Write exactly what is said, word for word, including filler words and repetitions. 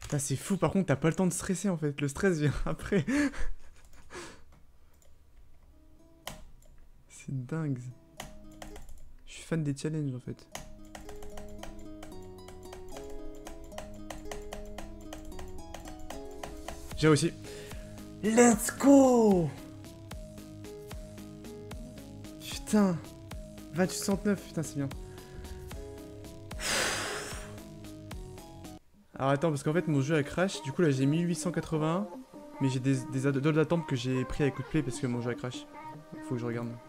Putain, c'est fou, par contre, t'as pas le temps de stresser en fait. Le stress vient après. C'est dingue. Je suis fan des challenges en fait. J'ai réussi. Let's go! Putain. vingt-huit soixante-neuf, putain, c'est bien. Alors attends, parce qu'en fait mon jeu a crash, du coup là j'ai mille huit cent quatre-vingt-un, mais j'ai des, des add- d'attente que j'ai pris avec coup de play parce que mon jeu a crash. Faut que je regarde.